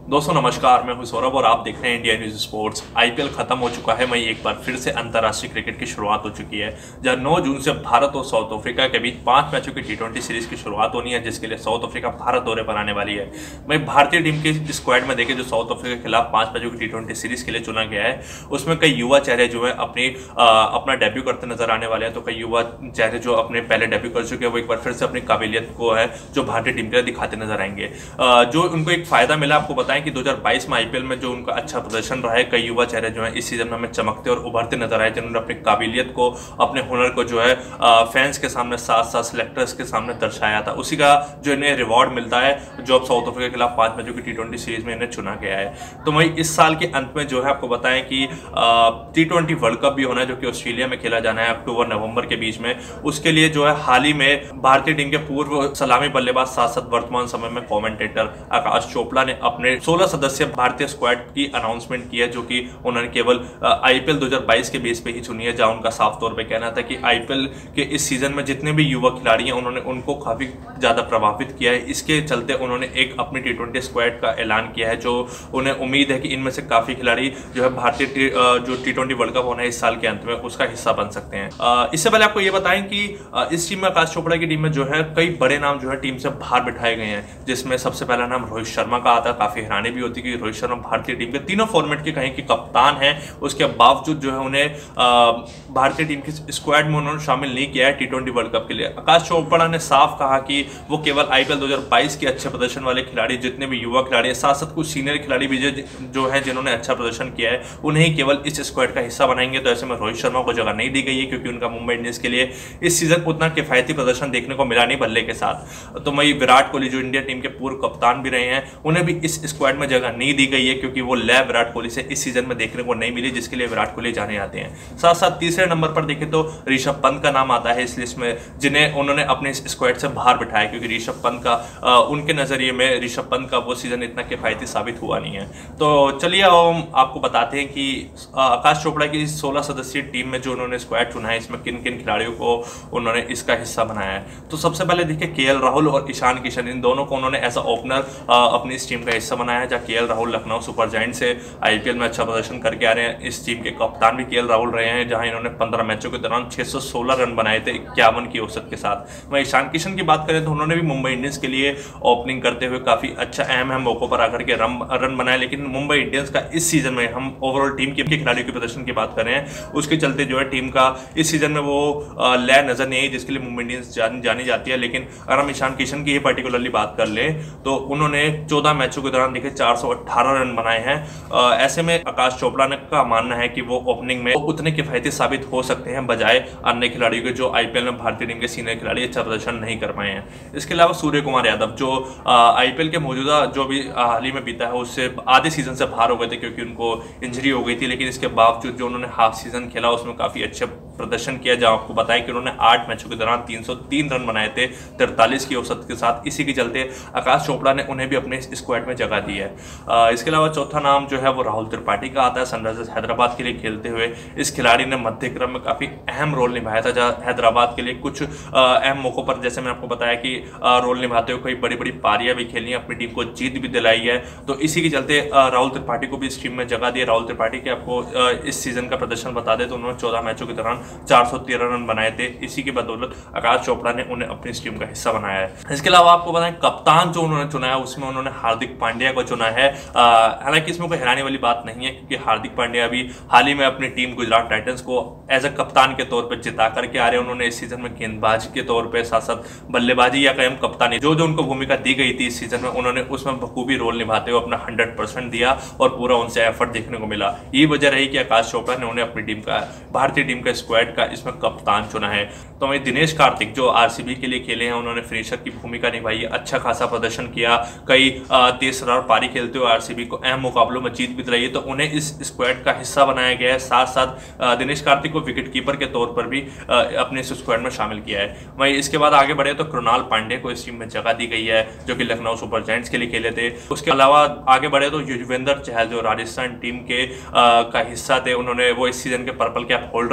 दोस्तों नमस्कार, मैं हूं सौरभ और आप देख रहे हैं इंडिया न्यूज स्पोर्ट्स। आईपीएल खत्म हो चुका है, वहीं एक बार फिर से अंतर्राष्ट्रीय क्रिकेट की शुरुआत हो चुकी है, जहां 9 जून से भारत और साउथ अफ्रीका के बीच 5 मैचों की टी20 सीरीज की शुरुआत होनी है, जिसके लिए साउथ अफ्रीका भारत दौरे पर आने वाली है। वहीं भारतीय टीम के स्क्वाड में देखें, जो साउथ अफ्रीका के खिलाफ 5 मैचों की टी20 सीरीज के लिए चुना गया है, उसमें कई युवा चेहरे जो है अपना डेब्यू करते नजर आने वाले हैं। तो कई युवा चेहरे जो अपने पहले डेब्यू कर चुके हैं, वो एक बार फिर से अपनी काबिलियत को है जो भारतीय टीम के लिए दिखाते नजर आएंगे। जो उनको एक फायदा मिला, आपको बताएं कि 2022 आईपीएल में जो उनका अच्छा प्रदर्शन रहा है, कई युवा चेहरे जो है इस सीजन में हमें चमकते और उभरते नजर आए, जिन्होंने अपनी काबिलियत को, अपने हुनर को जो है फैंस के सामने, साथ साथ सिलेक्टर्स के सामने दर्शाया था। उसी का जो इन्हें रिवॉर्ड मिलता है, जो अब साउथ अफ्रीका के खिलाफ 5 मैचों की टी20 सीरीज में इन्हें चुना गया है। तो वही इस साल के अंत में जो है आपको बताएं कि टी20 वर्ल्ड कप भी होना है, जो कि ऑस्ट्रेलिया में खेला जाना है अक्टूबर नवंबर के बीच में। उसके लिए जो है हाल ही में भारतीय टीम के पूर्व सलामी बल्लेबाज, साथ साथ वर्तमान समय में कमेंटेटर आकाश चोपड़ा ने अपने 16 सदस्यीय भारतीय स्क्वाड की अनाउंसमेंट की है, जो कि उन्होंने केवल आईपीएल 2022 के बेस पे ही चुनी है, जहां उनका साफ तौर पे कहना था कि आईपीएल के इस सीजन में जितने भी युवा खिलाड़ी हैं, उन्होंने उनको काफी ज्यादा प्रभावित किया है। इसके चलते उन्होंने एक अपनी टी20 स्क्वाड का ऐलान किया है, जो उन्हें उम्मीद है कि इनमें से काफी खिलाड़ी जो है भारतीय जो टी20 वर्ल्ड कप होना है इस साल के अंत में, उसका हिस्सा बन सकते हैं। इससे पहले आपको ये बताएं कि इस टीम में, आकाश चोपड़ा की टीम में जो है कई बड़े नाम जो है टीम से बाहर बिठाए गए हैं, जिसमें सबसे पहला नाम रोहित शर्मा का आता है। काफी हैरानी भी होती है कि रोहित शर्मा भारतीय टीम के तीनों फॉर्मेट के कहीं कि कप्तान हैं, उसके बावजूद जो है उन्हें भारतीय टीम की स्क्वाड में उन्होंने शामिल नहीं किया है टी20 वर्ल्ड कप के लिए। आकाश चोपड़ा ने साफ कहा कि वो केवल आईपीएल 2022 के अच्छे प्रदर्शन वाले खिलाड़ी, जितने भी युवा खिलाड़ी हैं, साथ साथ कुछ सीनियर खिलाड़ी भी जो है जिन्होंने अच्छा प्रदर्शन किया है, उन्हें केवल इस स्क्वाड का हिस्सा बनाएंगे। तो ऐसे में रोहित शर्मा को जगह नहीं दी गई है, क्योंकि उनका मुंबई इंडियंस के लिए इस सीजन उतना किफायती प्रदर्शन देखने को मिला नहीं बल्ले के साथ। तो वही विराट कोहली, जो इंडिया टीम के पूर्व कप्तान भी रहे हैं, उन्हें भी इस स्क्वाड में जगह नहीं दी गई है, क्योंकि वो लय विराट कोहली से इस सीजन में देखने को नहीं मिली, जिसके लिए विराट कोहली जाने आते हैं। साथ साथ तीसरे नंबर पर देखें तो ऋषभ पंत का नाम आता है इस लिस्ट में, जिन्हें उन्होंने अपने स्क्वाड से बाहर बिठाया, क्योंकि ऋषभ पंत का उनके नजरिए में ऋषभ पंत का वो सीजन इतना किफायती साबित हुआ नहीं है। तो चलिए हम आपको बताते हैं कि आकाश चोपड़ा की 16 सदस्यीय टीम में जो उन्होंने स्क्वाड चुना है, इसमें किन किन खिलाड़ियों को उन्होंने इसका हिस्सा बनाया है। तो सबसे पहले देखिए, केएल राहुल और ईशान किशन, इन दोनों को उन्होंने एज अ ओपनर अपनी इस टीम का हिस्सा बनाया है। जहाँ केएल राहुल लखनऊ सुपर जायंट से आईपीएल में अच्छा प्रदर्शन करके आ रहे हैं। इस टीम के कप्तान भी केएल राहुल रहे हैं, जहां इन्होंने 15 मैचों के दौरान 616 रन बनाए थे 51 की औसत के साथ। वहीं ईशान किशन की बात करें तो उन्होंने भी मुंबई इंडियंस के लिए ओपनिंग करते हुए काफी अच्छा अहम मौकों पर आकर के रन बनाए। लेकिन मुंबई इंडियंस का इस सीजन में, हम ओवरऑल टीम के खिलाड़ियों के प्रदर्शन की बात कर रहे हैं, उसके चलते जो है टीम का इस सीजन में वो लय नजर नहीं आई, जिसके लिए मुंबई इंडियंस जानी जाती है। लेकिन अगर हम ईशान किशन की ही पर्टिकुलरली बात कर ले तो उन्होंने 14 मैचों के दौरान देखे 418 रन बनाए हैं। ऐसे में आकाश चोपड़ा ने का मानना है कि वो ओपनिंग में उतने किफायती साबित हो सकते हैं, बजाय अन्य खिलाड़ियों के जो आईपीएल में भारतीय टीम के सीनियर खिलाड़ी अच्छा प्रदर्शन नहीं कर पाए हैं। इसके अलावा सूर्य कुमार यादव, जो आईपीएल के मौजूदा जो भी हाल ही में बीता है, उससे आधे सीजन से बाहर हो गए थे, क्योंकि उनको इंजरी हो गई थी। लेकिन इसके बावजूद जो उन्होंने हाफ सीजन खेला, उसमें काफी अच्छे प्रदर्शन किया। जहां आपको बताया कि उन्होंने 8 मैचों के दौरान 303 रन बनाए थे 43 की औसत के साथ। इसी के चलते आकाश चोपड़ा ने उन्हें भी अपने स्क्वाड में जगह दी है। इसके अलावा चौथा नाम जो है वो राहुल त्रिपाठी का आता है, सनराइजर्स हैदराबाद के लिए खेलते हुए। इस खिलाड़ी ने मध्य क्रम में काफी अहम रोल निभाया था, जहां हैदराबाद के लिए कुछ अहम मौकों पर, जैसे मैंने आपको बताया कि रोल निभाते हुए कई बड़ी बड़ी पारियां भी खेली, अपनी टीम को जीत भी दिलाई है। तो इसी के चलते राहुल त्रिपाठी को भी इस टीम में जगह दी। राहुल त्रिपाठी के आपको इस सीजन का प्रदर्शन बता दे तो उन्होंने 14 मैचों के दौरान 413 रन बनाए थे। इसी की बदौलत आकाश चोपड़ा ने उन्हें अपनी इस टीम का हिस्सा बनाया है। इसके अलावा आपको बताएं, कप्तान जो उन्होंने चुना है, उसमें उन्होंने हार्दिक पांड्या को चुना है। हालांकि इसमें कोई हैरानी वाली बात नहीं है, क्योंकि हार्दिक पांड्या भी हाल ही में अपनी टीम गुजरात टाइटंस को एज अ कप्तान के तौर पर जिता करके आ रहे हैं। उन्होंने इस सीजन में गेंदबाज के तौर पर, साथ साथ बल्लेबाजी या कहीं कप्तानी, जो उनको भूमिका दी गई थी इस सीजन में, उन्होंने उसमें बखूबी रोल निभाते हुए अपना 100% दिया और पूरा उनसे एफर्ट देखने को मिला। यही वजह रही कि आकाश चोपड़ा ने उन्हें अपनी टीम का, भारतीय टीम का स्क्वाड का इसमें कप्तान चुना है। तो वहीं दिनेश कार्तिक, जो आरसीबी के लिए खेले हैं, उन्होंने फिनिशर की भूमिका निभाई है, अच्छा खासा प्रदर्शन किया, कई तेज रन पारी खेलते हुए आरसीबी को अहम मुकाबलों में जीत भी दिलाई है। तो उन्हें इस स्क्वाड का हिस्सा बनाया गया है। साथ साथ दिनेश कार्तिक को विकेट कीपर के तौर पर भी अपने इस स्क्वाड में शामिल किया है। वहीं इसके बाद आगे बढ़े तो कृणाल पांडे को इस टीम में जगह दी गई है, जो कि लखनऊ सुपर जायंट्स के लिए खेले थे। उसके अलावा आगे बढ़े तो युजवेंद्र चहल, जो राजस्थान टीम के का हिस्सा थे, उन्होंने वो इस सीजन के पर्पल कैप होल्डर भी बने।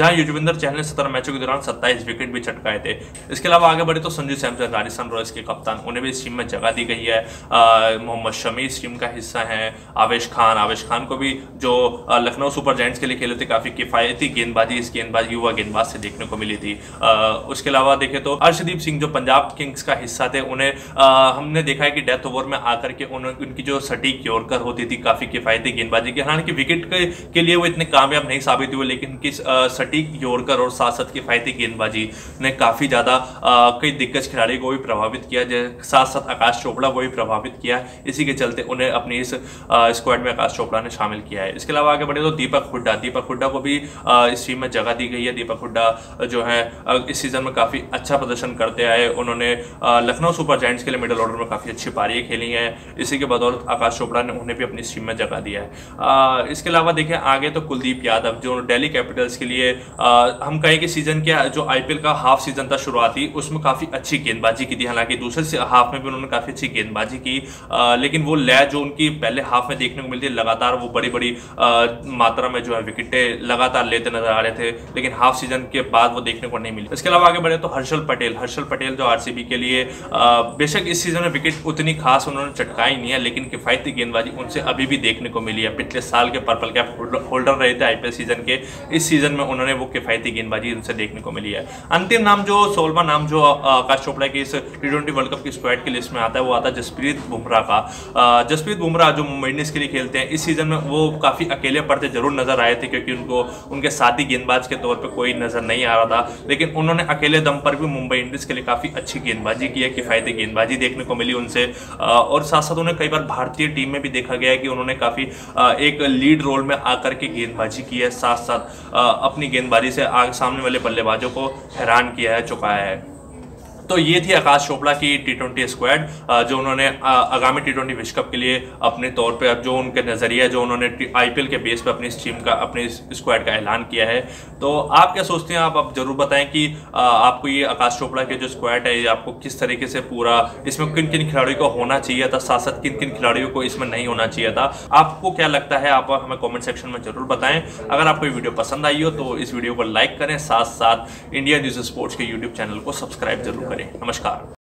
जहां युजवेंद्र चहल ने 17 मैचों के दौरान 27 विकेट भी चटकाए थे। इसके अलावा आगे बढ़े तो संजू सैमसन, राजस्थान रॉयल्स के कप्तान, उन्हें भी इस टीम में जगह दी गई है। मोहम्मद शमी इस टीम का हिस्सा है। आवेश खान को भी जो लखनऊ सुपर जायंट्स के लिए खेले थे, काफी किफायती गेंदबाजी इस युवा गेंदबाज से देखने को मिली थी। उसके अलावा देखें तो अर्शदीप सिंह जो पंजाब किंग्स का हिस्सा थे, उन्हें हमने देखा है कि डेथ ओवर में आकर के उनकी जो सटीक यॉर्कर होती थी, काफी किफायती गेंदबाजी की, हालांकि विकेट के लिए वो इतने कामयाब नहीं साबित हुए, लेकिन उनकी सटीक यॉर्कर और साथ साथ किफायती गेंदबाजी ने काफी ज्यादा कई दिग्गज खिलाड़ी को भी प्रभावित किया, साथ साथ आकाश चोपड़ा को भी प्रभावित किया। इसी के चलते उन्हें अपनी इस स्क्वाड में आकाश चोपड़ा ने शामिल किया है। इसके अलावा आगे बढ़े तो दीपक हुड्डा को भी इस टीम में जगह दी गई है। दीपक हुड्डा जो है इस सीजन में काफी अच्छा प्रदर्शन करते आए। उन्होंने लखनऊ सुपर जायंट्स के लिए मिडिल ऑर्डर में काफी अच्छी पारियां खेली हैं। इसी के बदौलत आकाश चोपड़ा ने उन्हें भी अपनी टीम में जगह दिया है। इसके अलावा देखें आगे तो कुलदीप यादव जो दिल्ली कैपिटल्स के लिए हम कहें कि सीजन के जो आईपीएल का हाफ सीजन था शुरुआती, उसमें काफी अच्छी गेंदबाजी की थी। हालांकि दूसरे हाफ में भी उन्होंने काफी अच्छी गेंदबाजी की, लेकिन वो लय जो उनकी पहले हाफ में देखने को मिलती है, लगातार वो बड़ी बड़ी मात्रा में जो है विकेटें लगातार लेते नजर आ रहे थे, लेकिन हाफ सीजन के बाद वो देखने को नहीं मिली। इसके अलावा आगे बढ़े तो हर्षल पटेल जो आरसीबी के लिए बेशक इस सीजन में विकेट उतनी खास उन्होंने चटकाई नहीं है, लेकिन किफायती गेंदबाजी उनसे अभी भी देखने को मिली है। पिछले साल के पर्पल कैप होल्डर रहे थे आईपीएल सीजन के, इस सीजन में उन्होंने वो किफायती गेंदबाजी उनसे देखने को मिली है। अंतिम नाम जो 16वां नाम जो आकाश चोपड़ा की इस T20 वर्ल्ड कप की स्क्वाड की लिस्ट में आता है, वो आता है जसप्रीत बुमराह का। जसप्रीत बुमराह जो मुंबई इंडियंस के लिए खेलते हैं, इस सीजन में वो काफी अकेले पड़ते जरूर नजर आए थे, क्योंकि उनके साथी गेंदबाज के तौर पर कोई नजर नहीं आ रहा था, लेकिन उन्होंने अकेले दम पर भी मुंबई इंडियंस के लिए काफी अच्छी गेंदबाजी की है, किफायती गेंदबाजी देखने को मिली उनसे। और साथ साथ उन्हें कई बार भारतीय टीम में भी देखा गया है कि उन्होंने काफी एक लीड रोल में आकर के गेंदबाजी की है, साथ साथ अपनी गेंदबाजी से सामने वाले बल्लेबाजों को हैरान किया है, चुकाया है। तो ये थी आकाश चोपड़ा की T20 स्क्वाड, जो उन्होंने आगामी T20 विश्व कप के लिए अपने तौर पे अब जो उनके नजरिया जो उन्होंने आईपीएल के बेस पे अपनी इस टीम का अपनी स्क्वाड का ऐलान किया है। तो आप क्या सोचते हैं, आप जरूर बताएं कि आपको ये आकाश चोपड़ा के जो स्क्वाड है, ये आपको किस तरीके से पूरा, इसमें किन किन खिलाड़ियों को होना चाहिए था, साथ साथ किन किन खिलाड़ियों को इसमें नहीं होना चाहिए था, आपको क्या लगता है, आप हमें कॉमेंट सेक्शन में जरूर बताएं। अगर आपको ये वीडियो पसंद आई हो तो इस वीडियो को लाइक करें, साथ साथ इंडिया न्यूज स्पोर्ट्स के यूट्यूब चैनल को सब्सक्राइब जरूर करें। नमस्कार।